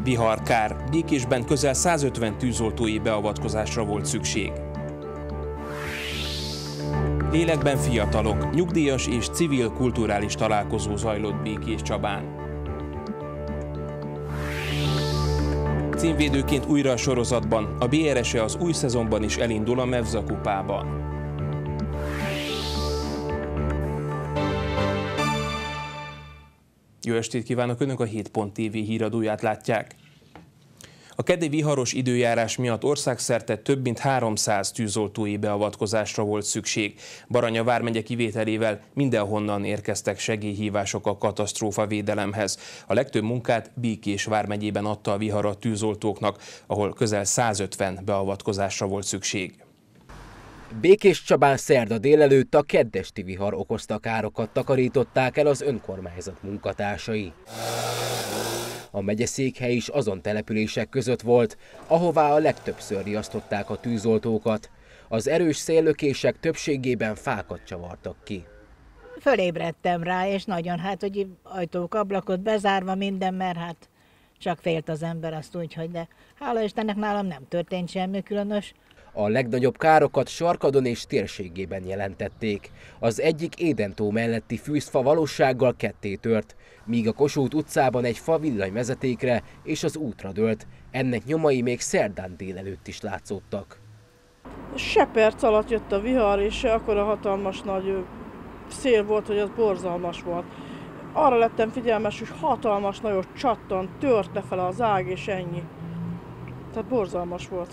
Viharkár. Békésben közel 150 tűzoltói beavatkozásra volt szükség. Lélekben fiatalok. Nyugdíjas és civil kulturális találkozó zajlott Békéscsabán. Címvédőként újra a sorozatban. A BRS-e az új szezonban is elindul a Mevza kupában. Jó estét kívánok! Önök a 7.tv híradóját látják. A keddi viharos időjárás miatt országszerte több mint 300 tűzoltói beavatkozásra volt szükség. Baranya vármegye kivételével mindenhonnan érkeztek segélyhívások a katasztrófavédelemhez. A legtöbb munkát Békés vármegyében adta a vihar a tűzoltóknak, ahol közel 150 beavatkozásra volt szükség. Békéscsabán szerda délelőtt a keddesti vihar okozta károkat takarították el az önkormányzat munkatársai. A megyeszékhely is azon települések között volt, ahová a legtöbbször riasztották a tűzoltókat. Az erős széllökések többségében fákat csavartak ki. Fölébredtem rá, és nagyon, hogy ajtók, ablakot bezárva minden, mert csak félt az ember, azt úgy, hogy de hála Istennek nálam nem történt semmi különös. A legnagyobb károkat Sarkadon és térségében jelentették. Az egyik Édentó melletti fűzfa valósággal ketté tört, míg a Kossuth utcában egy fa villanyvezetékre és az útra dőlt. Ennek nyomai még szerdán délelőtt is látszottak. Se perc alatt jött a vihar, és akkora hatalmas nagy szél volt, hogy az borzalmas volt. Arra lettem figyelmes, hogy hatalmas nagyot csattant, tört lefele az ág, és ennyi. Tehát borzalmas volt.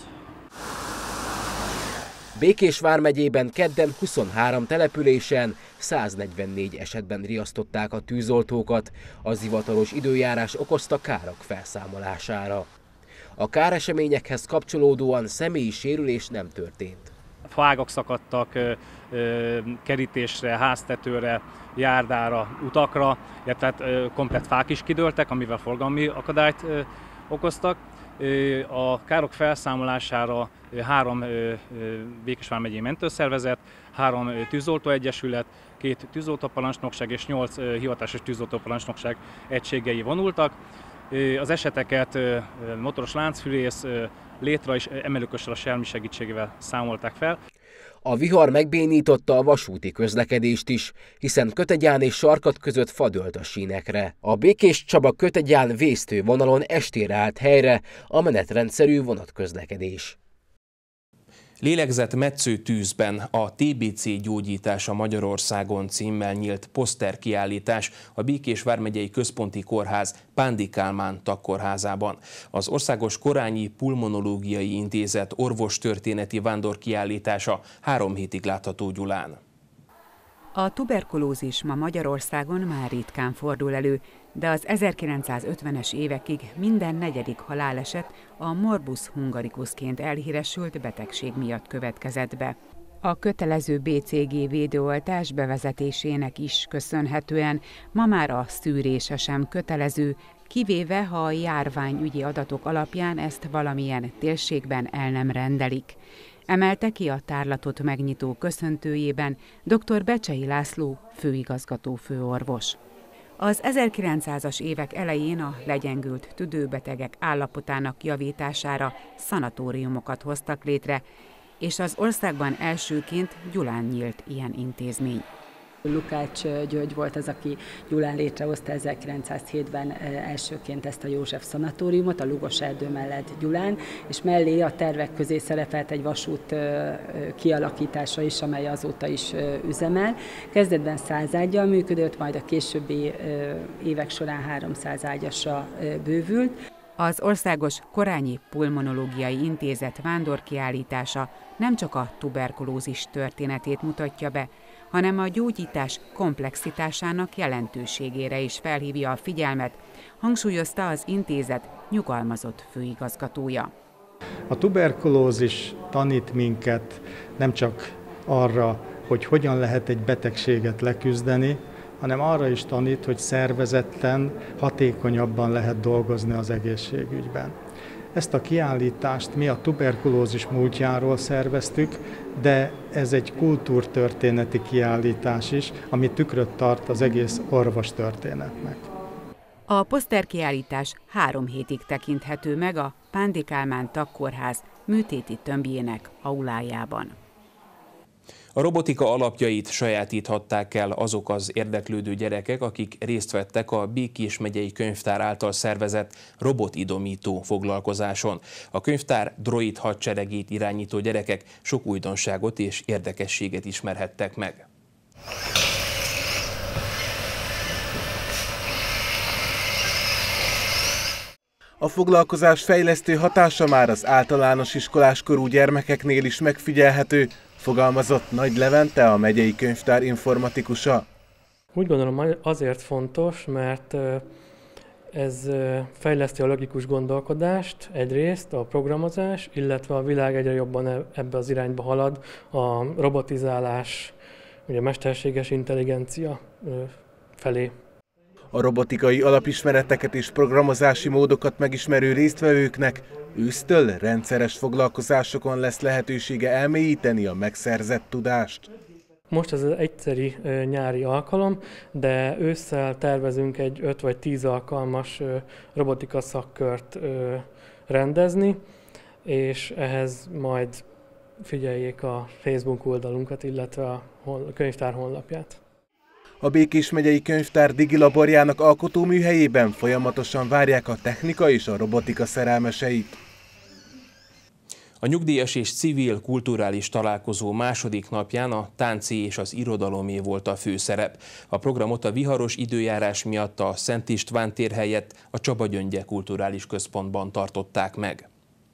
Békés vármegyében kedden 23 településen 144 esetben riasztották a tűzoltókat, az hivatalos időjárás okozta kárak felszámolására. A káreseményekhez kapcsolódóan személyi sérülés nem történt. Faágak szakadtak kerítésre, háztetőre, járdára, utakra, tehát komplett fák is kidőltek, amivel forgalmi akadályt okoztak. A károk felszámolására 3 Békés vármegyei mentőszervezet, 3 tűzoltóegyesület, 2 tűzoltóparancsnokság és 8 hivatásos tűzoltóparancsnokság egységei vonultak. Az eseteket motoros láncfűrész, létra és emelőkössel a Sermi segítségével számolták fel. A vihar megbénította a vasúti közlekedést is, hiszen Kötegyán és Sarkad között fa dőlt a sínekre. A Békéscsaba-Kötegyán vésztő vonalon estére állt helyre a menetrendszerű vonatközlekedés. Lélegzetmetsző tűzben a TBC gyógyítása Magyarországon címmel nyílt poszterkiállítás a Békés vármegyei Központi Kórház Pándi Kálmán tagkórházában. Az Országos Korányi Pulmonológiai Intézet orvostörténeti vándorkiállítása 3 hétig látható Gyulán. A tuberkulózis ma Magyarországon már ritkán fordul elő, de az 1950-es évekig minden 4. haláleset a morbus hungaricusként elhíresült betegség miatt következett be. A kötelező BCG védőoltás bevezetésének is köszönhetően ma már a szűrése sem kötelező, kivéve ha a járványügyi adatok alapján ezt valamilyen térségben el nem rendelik. Emelte ki a tárlatot megnyitó köszöntőjében dr. Becsei László, főigazgató főorvos. Az 1900-as évek elején a legyengült tüdőbetegek állapotának javítására szanatóriumokat hoztak létre, és az országban elsőként Gyulán nyílt ilyen intézmény. Lukács György volt az, aki Gyulán létrehozta 1907-ben elsőként ezt a József szanatóriumot, a Lugos erdő mellett Gyulán, és mellé a tervek közé szerepelt egy vasút kialakítása is, amely azóta is üzemel. Kezdetben 100 ággyal működött, majd a későbbi évek során 300 ágyasra bővült. Az Országos Korányi Pulmonológiai Intézet vándorkiállítása nem csak a tuberkulózis történetét mutatja be, hanem a gyógyítás komplexitásának jelentőségére is felhívja a figyelmet, hangsúlyozta az intézet nyugalmazott főigazgatója. A tuberkulózis tanít minket nem csak arra, hogy hogyan lehet egy betegséget leküzdeni, hanem arra is tanít, hogy szervezetten, hatékonyabban lehet dolgozni az egészségügyben. Ezt a kiállítást mi a tuberkulózis múltjáról szerveztük, de ez egy kultúrtörténeti kiállítás is, ami tükröt tart az egész orvostörténetnek. A poszterkiállítás 3 hétig tekinthető meg a Pándi Kálmán Tagkórház műtéti tömbjének aulájában. A robotika alapjait sajátíthatták el azok az érdeklődő gyerekek, akik részt vettek a Békés megyei könyvtár által szervezett robotidomító foglalkozáson. A könyvtár droid hadseregét irányító gyerekek sok újdonságot és érdekességet ismerhettek meg. A foglalkozás fejlesztő hatása már az általános iskoláskorú gyermekeknél is megfigyelhető, fogalmazott Nagy Levente, a megyei könyvtár informatikusa. Úgy gondolom, azért fontos, mert ez fejleszti a logikus gondolkodást egyrészt, a programozás, illetve a világ egyre jobban ebbe az irányba halad, a robotizálás, ugye mesterséges intelligencia felé. A robotikai alapismereteket és programozási módokat megismerő résztvevőknek ősztől rendszeres foglalkozásokon lesz lehetősége elmélyíteni a megszerzett tudást. Most ez az egyszeri nyári alkalom, de ősszel tervezünk egy 5 vagy 10 alkalmas robotika szakkört rendezni, és ehhez majd figyeljék a Facebook oldalunkat, illetve a könyvtár honlapját. A Békés megyei könyvtár digilaborjának alkotóműhelyében folyamatosan várják a technika és a robotika szerelmeseit. A nyugdíjas és civil kulturális találkozó második napján a tánci és az irodalomé volt a főszerep. A programot a viharos időjárás miatt a Szent István tér helyett a Csaba Gyöngye Kulturális Központban tartották meg.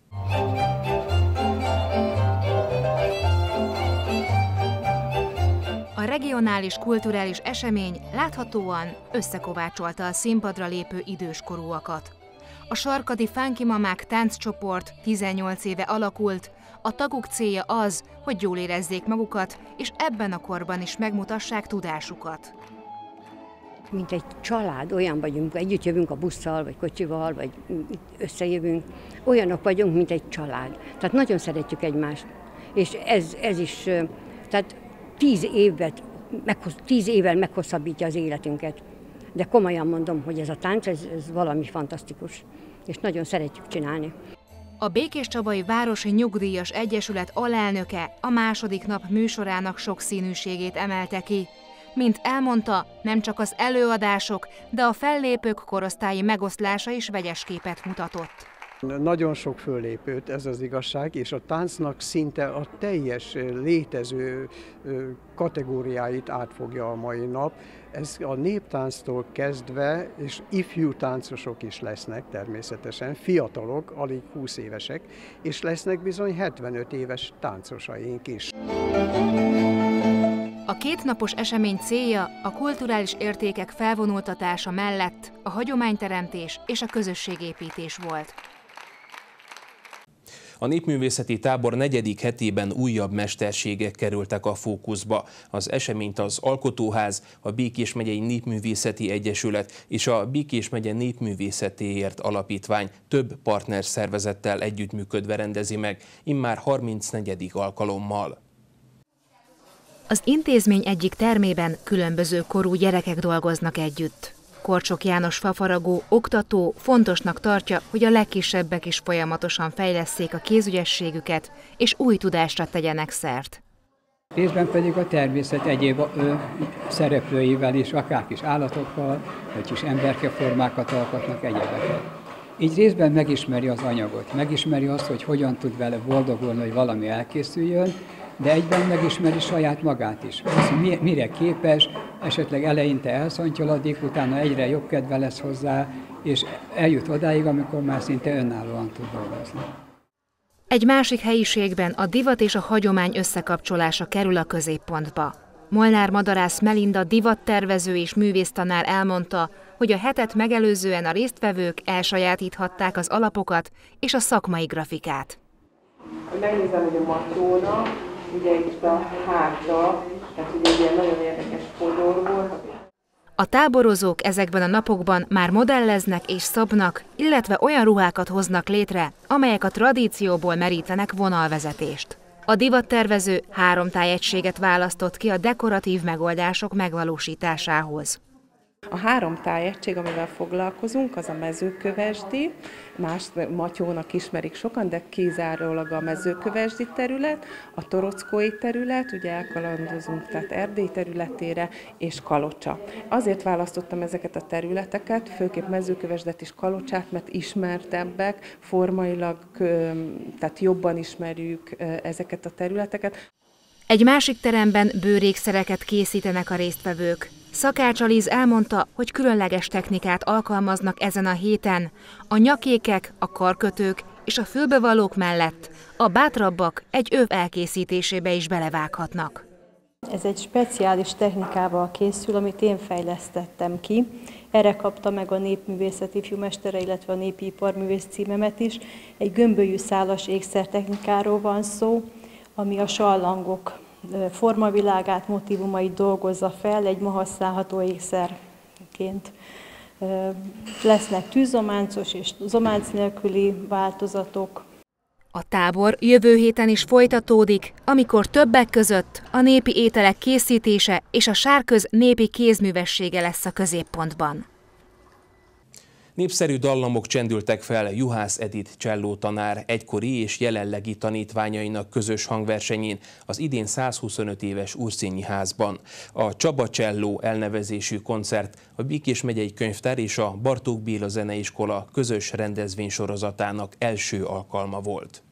A regionális kulturális esemény láthatóan összekovácsolta a színpadra lépő időskorúakat. A sarkadi Funky Mamák tánccsoport 18 éve alakult, a tagok célja az, hogy jól érezzék magukat, és ebben a korban is megmutassák tudásukat. Mint egy család, olyan vagyunk, együtt jövünk a busszal, vagy kocsival, vagy összejövünk, olyanok vagyunk, mint egy család. Tehát nagyon szeretjük egymást, és ez is, tehát 10 évvel meghosszabbítja az életünket. De komolyan mondom, hogy ez a tánc, ez valami fantasztikus, és nagyon szeretjük csinálni. A Békéscsabai Városi Nyugdíjas Egyesület alelnöke a második nap műsorának sokszínűségét emelte ki. Mint elmondta, nem csak az előadások, de a fellépők korosztályi megoszlása is vegyes képet mutatott. Nagyon sok föllépőt, ez az igazság, és a táncnak szinte a teljes létező kategóriáit átfogja a mai nap. Ez a néptánctól kezdve, és ifjú táncosok is lesznek természetesen, fiatalok, alig 20 évesek, és lesznek bizony 75 éves táncosaink is. A kétnapos esemény célja a kulturális értékek felvonultatása mellett a hagyományteremtés és a közösségépítés volt. A népművészeti tábor 4. hetében újabb mesterségek kerültek a fókuszba. Az eseményt az Alkotóház, a Békés megyei Népművészeti Egyesület és a Békés megye Népművészetéért Alapítvány több partnerszervezettel együttműködve rendezi meg, immár 34. alkalommal. Az intézmény egyik termében különböző korú gyerekek dolgoznak együtt. Korcsok János fafaragó, oktató fontosnak tartja, hogy a legkisebbek is folyamatosan fejlesszék a kézügyességüket, és új tudásra tegyenek szert. Részben pedig a természet egyéb szereplőivel is, akár kis állatokkal, vagy kis emberkeformákat alkotnak, egyebeket. Így részben megismeri az anyagot, megismeri azt, hogy hogyan tud vele boldogulni, hogy valami elkészüljön, de egyben megismeri saját magát is. Az, mire képes, esetleg eleinte elszontyolodik, utána egyre jobb kedve lesz hozzá, és eljut odáig, amikor már szinte önállóan tud dolgozni. Egy másik helyiségben a divat és a hagyomány összekapcsolása kerül a középpontba. Molnár Madarász Melinda divattervező és művésztanár elmondta, hogy a hetet megelőzően a résztvevők elsajátíthatták az alapokat és a szakmai grafikát. Megnézem, hogy a matróna, ugye itt a háta, tehát ugye ilyen nagyon érdekes fodor volt. A táborozók ezekben a napokban már modelleznek és szabnak, illetve olyan ruhákat hoznak létre, amelyek a tradícióból merítenek vonalvezetést. A divattervező 3 tájegységet választott ki a dekoratív megoldások megvalósításához. A 3 tájegység, amivel foglalkozunk, az a mezőkövesdi, más Matyónak ismerik sokan, de kizárólag a mezőkövesdi terület, a torockói terület, ugye elkalandozunk, tehát Erdély területére, és Kalocsa. Azért választottam ezeket a területeket, főképp mezőkövesdet és Kalocsát, mert ismertebbek, formailag, tehát jobban ismerjük ezeket a területeket. Egy másik teremben bőrékszereket készítenek a résztvevők. Szakács Aliz elmondta, hogy különleges technikát alkalmaznak ezen a héten. A nyakékek, a karkötők és a fülbevalók mellett a bátrabbak egy öv elkészítésébe is belevághatnak. Ez egy speciális technikával készül, amit én fejlesztettem ki. Erre kapta meg a népművészet ifjúmestere, illetve a népi iparművész címemet is. Egy gömbölyű szálas ékszertechnikáról van szó, ami a sallangok formavilágát, motívumait dolgozza fel egy ma használható ékszerként. Lesznek tűzzománcos és zománc nélküli változatok. A tábor jövő héten is folytatódik, amikor többek között a népi ételek készítése és a sárköz népi kézművessége lesz a középpontban. Népszerű dallamok csendültek fel Juhász Edith csellótanár egykori és jelenlegi tanítványainak közös hangversenyén az idén 125 éves Urszínyi házban. A Csaba Cselló elnevezésű koncert a Békés megyei könyvtár és a Bartók Béla Zeneiskola közös rendezvénysorozatának első alkalma volt.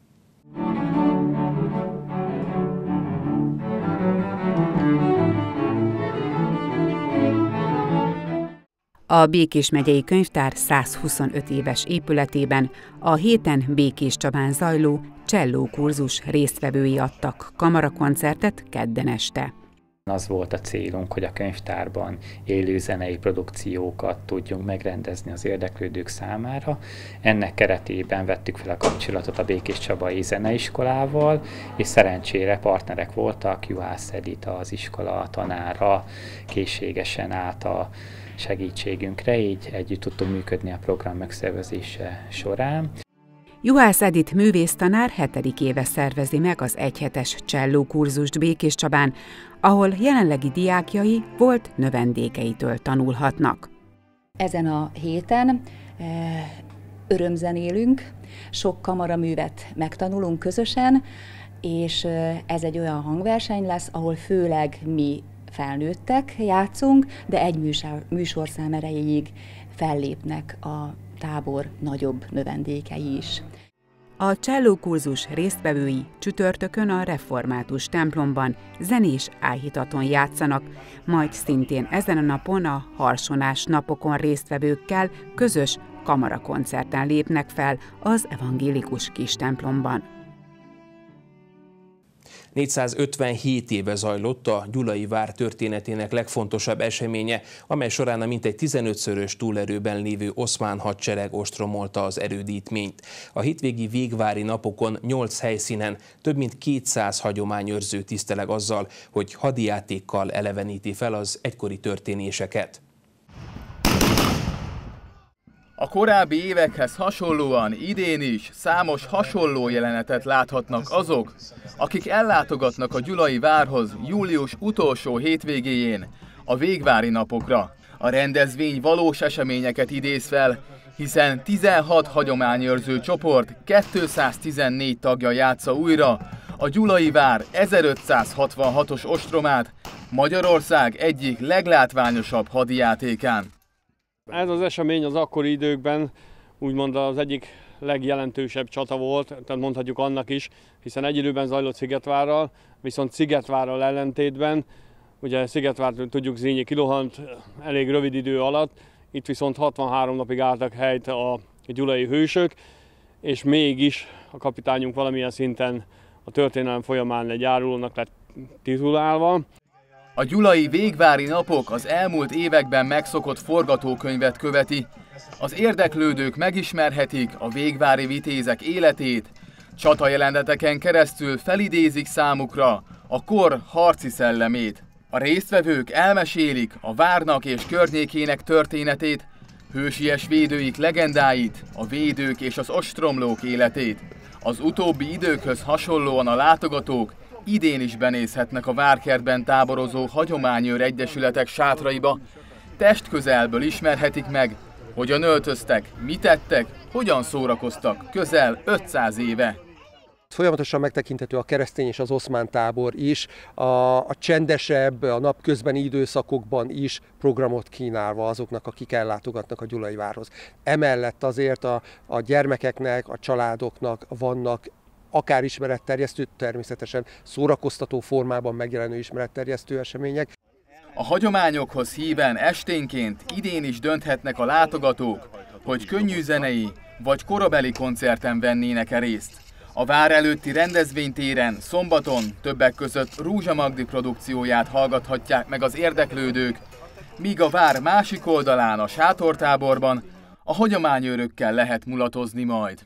A Békés megyei könyvtár 125 éves épületében a héten Békés Csabán zajló cselló kurzus résztvevői adtak kamarakoncertet kedden este. Az volt a célunk, hogy a könyvtárban élő zenei produkciókat tudjunk megrendezni az érdeklődők számára. Ennek keretében vettük fel a kapcsolatot a Békés Csabai Zeneiskolával, és szerencsére partnerek voltak, Juhász Edith az iskola tanára készségesen állt a segítségünkre, így együtt tudtunk működni a program megszervezése során. Juhász Edith művésztanár 7. éve szervezi meg az egyhetes csellókurzust Békés Csabán, ahol jelenlegi diákjai volt növendékeitől tanulhatnak. Ezen a héten örömzenélünk, sok kamaraművet megtanulunk közösen, és ez egy olyan hangverseny lesz, ahol főleg mi felnőttek játszunk, de egy műsorszám erejéig fellépnek a tábor nagyobb növendékei is. A csellókurzus résztvevői csütörtökön a református templomban zenés áhítaton játszanak, majd szintén ezen a napon a harsonás napokon résztvevőkkel közös kamarakoncerten lépnek fel az evangélikus kistemplomban. 457 éve zajlott a Gyulai vár történetének legfontosabb eseménye, amely során a mintegy 15-szörös túlerőben lévő oszmán hadsereg ostromolta az erődítményt. A hétvégi végvári napokon 8 helyszínen több mint 200 hagyományőrző tiszteleg azzal, hogy hadijátékkal eleveníti fel az egykori történéseket. A korábbi évekhez hasonlóan idén is számos hasonló jelenetet láthatnak azok, akik ellátogatnak a Gyulai várhoz július utolsó hétvégéjén, a végvári napokra. A rendezvény valós eseményeket idéz fel, hiszen 16 hagyományőrző csoport 214 tagja játsza újra a Gyulai vár 1566-os ostromát Magyarország egyik leglátványosabb hadijátékán. Ez az esemény az akkori időkben úgymond az egyik legjelentősebb csata volt, tehát mondhatjuk annak is, hiszen egy időben zajlott Szigetvárral, viszont Szigetvárral ellentétben, ugye Szigetvárt tudjuk Zrínyi kilohant elég rövid idő alatt, itt viszont 63 napig álltak helyt a gyulai hősök, és mégis a kapitányunk valamilyen szinten a történelem folyamán egy árulónak lett titulálva. A gyulai végvári napok az elmúlt években megszokott forgatókönyvet követi. Az érdeklődők megismerhetik a végvári vitézek életét, csatajeleneteken keresztül felidézik számukra a kor harci szellemét. A résztvevők elmesélik a várnak és környékének történetét, hősies védőik legendáit, a védők és az ostromlók életét. Az utóbbi időkhöz hasonlóan a látogatók idén is benézhetnek a várkertben táborozó hagyományőr egyesületek sátraiba, testközelből ismerhetik meg, hogyan öltöztek, mit tettek, hogyan szórakoztak közel 500 éve. Folyamatosan megtekinthető a keresztény és az oszmán tábor is, a csendesebb, a napközbeni időszakokban is programot kínálva azoknak, akik ellátogatnak a Gyulai várhoz. Emellett azért a gyermekeknek, a családoknak vannak akár ismeretterjesztő, természetesen szórakoztató formában megjelenő ismeretterjesztő események. A hagyományokhoz híven esténként idén is dönthetnek a látogatók, hogy könnyűzenei vagy korabeli koncerten vennének-e részt. A vár előtti rendezvénytéren szombaton többek között Rúzsa Magdi produkcióját hallgathatják meg az érdeklődők, míg a vár másik oldalán, a sátortáborban a hagyományőrökkel lehet mulatozni majd.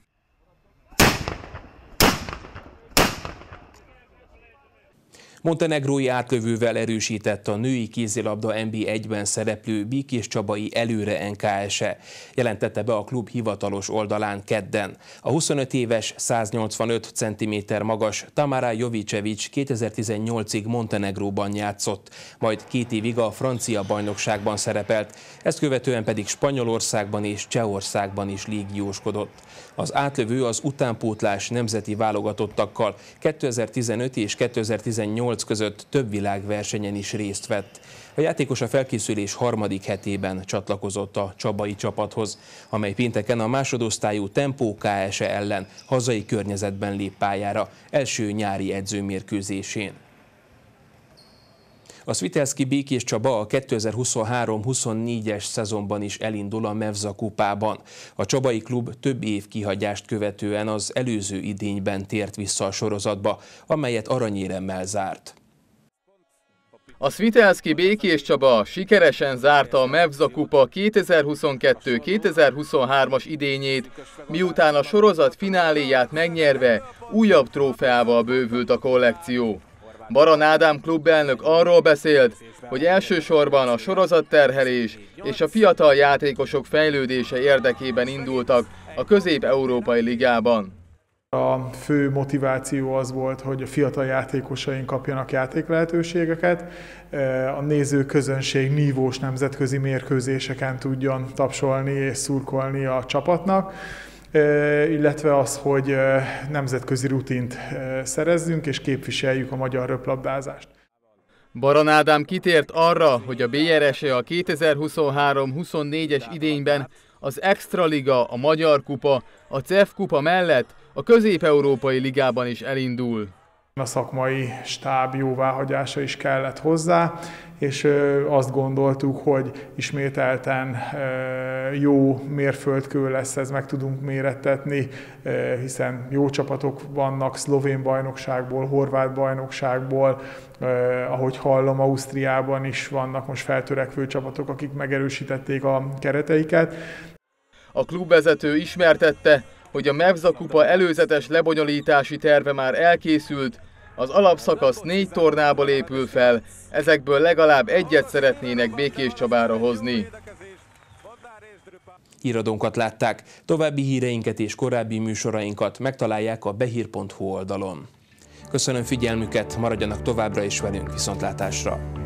Montenegrói átlövővel erősített a női kézilabda NB1-ben szereplő Békéscsabai Előre NKS-e, jelentette be a klub hivatalos oldalán kedden. A 25 éves, 185 cm magas Tamara Jovicevic 2018-ig Montenegróban játszott, majd 2 évig a francia bajnokságban szerepelt, ezt követően pedig Spanyolországban és Csehországban is légióskodott. Az átlövő az utánpótlás nemzeti válogatottakkal 2015 és 2018 között több világversenyen is részt vett. A játékos a felkészülés harmadik hetében csatlakozott a csabai csapathoz, amely pénteken a másodosztályú Tempó KS-e ellen hazai környezetben lép pályára első nyári edzőmérkőzésén. A Svitelszky Békéscsaba a 2023-24-es szezonban is elindul a Mevza kupában. A csabai klub több év kihagyást követően az előző idényben tért vissza a sorozatba, amelyet aranyéremmel zárt. A Svitelszky Békéscsaba sikeresen zárta a Mevza kupa 2022-2023-as idényét, miután a sorozat fináléját megnyerve újabb trófeával bővült a kollekció. Baran Ádám klubelnök arról beszélt, hogy elsősorban a sorozatterhelés és a fiatal játékosok fejlődése érdekében indultak a Közép-Európai Ligában. A fő motiváció az volt, hogy a fiatal játékosaink kapjanak játéklehetőségeket, a nézőközönség nívós nemzetközi mérkőzéseken tudjon tapsolni és szurkolni a csapatnak, illetve az, hogy nemzetközi rutint szerezzünk és képviseljük a magyar röplabdázást. Baran Ádám kitért arra, hogy a BRS-e a 2023-24-es idényben az Extraliga, a Magyar Kupa, a CEF Kupa mellett a Közép-Európai Ligában is elindul. A szakmai stáb jóváhagyása is kellett hozzá, és azt gondoltuk, hogy ismételten jó mérföldkő lesz, ez meg tudunk mérettetni, hiszen jó csapatok vannak szlovén bajnokságból, horvát bajnokságból, ahogy hallom, Ausztriában is vannak most feltörekvő csapatok, akik megerősítették a kereteiket. A klubvezető ismertette, hogy a Mevza kupa előzetes lebonyolítási terve már elkészült, az alapszakasz 4 tornából épül fel, ezekből legalább egyet szeretnének Békéscsabára hozni. Híradónkat látták, további híreinket és korábbi műsorainkat megtalálják a behír.hu oldalon. Köszönöm figyelmüket, maradjanak továbbra is velünk, viszontlátásra!